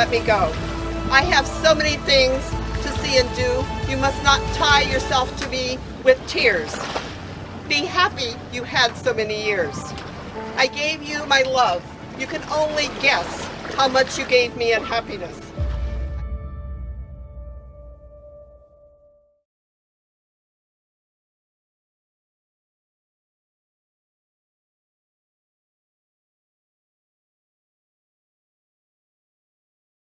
let me go. I have so many things to see and do. You must not tie yourself to me with tears. Be happy you had so many years. I gave you my love. You can only guess how much you gave me in happiness.